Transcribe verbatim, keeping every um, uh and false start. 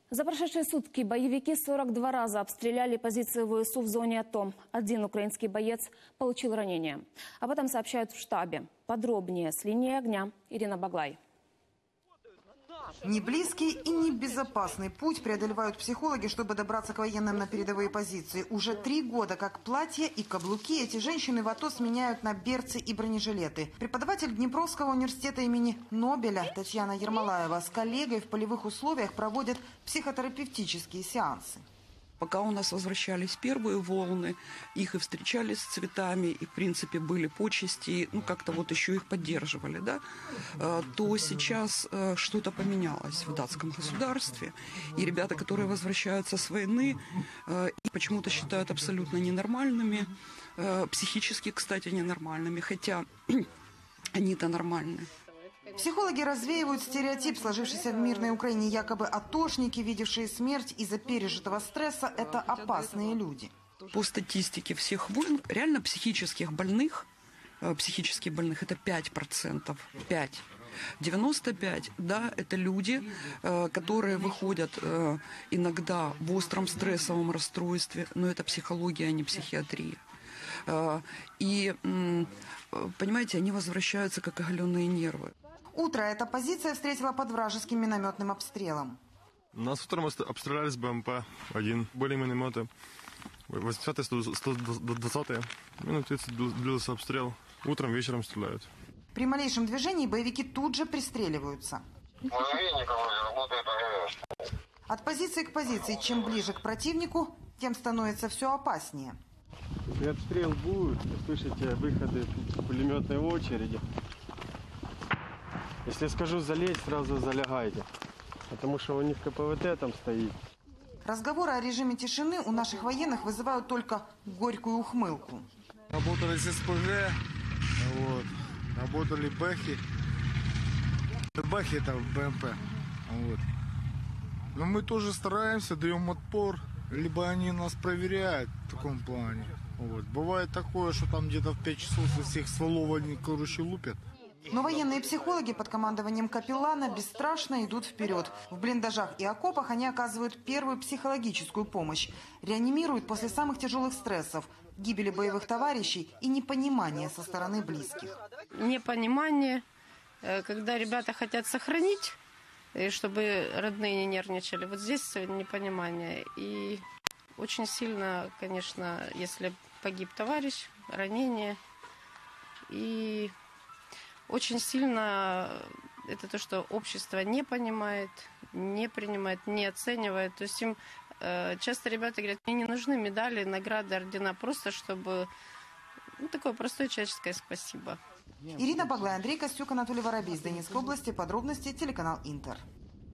За прошедшие сутки боевики сорок два раза обстреляли позиции ВСУ в зоне АТО. Один украинский боец получил ранение. Об этом сообщают в штабе. Подробнее с линии огня Ирина Баглай. Не близкий и не безопасный путь преодолевают психологи, чтобы добраться к военным на передовые позиции. Уже три года как платья и каблуки эти женщины в АТО сменяют на берцы и бронежилеты. Преподаватель Днепровского университета имени Нобеля Татьяна Ермолаева с коллегой в полевых условиях проводят психотерапевтические сеансы. Пока у нас возвращались первые волны, их и встречали с цветами, и, в принципе, были почести, ну, как-то вот еще их поддерживали, да, то сейчас что-то поменялось в датском государстве. И ребята, которые возвращаются с войны, их почему-то считают абсолютно ненормальными, психически, кстати, ненормальными, хотя они-то нормальные. Психологи развеивают стереотип, сложившийся в мирной Украине. Якобы атошники, видевшие смерть из-за пережитого стресса, это опасные люди. По статистике всех войн, реально психических больных, психически больных, это пять процентов. пять. девяносто пять, да, это люди, которые выходят иногда в остром стрессовом расстройстве, но это психология, а не психиатрия. И, понимаете, они возвращаются как оголенные нервы. Утро эта позиция встретила под вражеским минометным обстрелом. Нас утром обстреляли с БМП один. Были минометы. восьмидесятые, сто двадцатые. Минут тридцать длился обстрел. Утром, вечером стреляют. При малейшем движении боевики тут же пристреливаются. От позиции к позиции, чем ближе к противнику, тем становится все опаснее. Если обстрел будет, слышите выходы пулеметной очереди. Если скажу залезть, сразу залягайте, потому что у них КПВТ там стоит. Разговоры о режиме тишины у наших военных вызывают только горькую ухмылку. Работали с СПГ, вот, работали бэхи. Бэхи это БМП. Вот. Но мы тоже стараемся, даем отпор, либо они нас проверяют в таком плане. Вот. Бывает такое, что там где-то в пять часов всех стволов они, короче, лупят. Но военные психологи под командованием капеллана бесстрашно идут вперед. В блиндажах и окопах они оказывают первую психологическую помощь. Реанимируют после самых тяжелых стрессов, гибели боевых товарищей и непонимания со стороны близких. Непонимание, когда ребята хотят сохранить, чтобы родные не нервничали. Вот здесь непонимание. И очень сильно, конечно, если погиб товарищ, ранение. И очень сильно это то, что общество не понимает, не принимает, не оценивает. То есть им э, часто ребята говорят, мне не нужны медали, награды, ордена, просто чтобы, ну, такое простое человеческое спасибо. Ирина Баглай, Андрей Костюк, Анатолий Воробей из Донецкой области. Подробности телеканал Интер.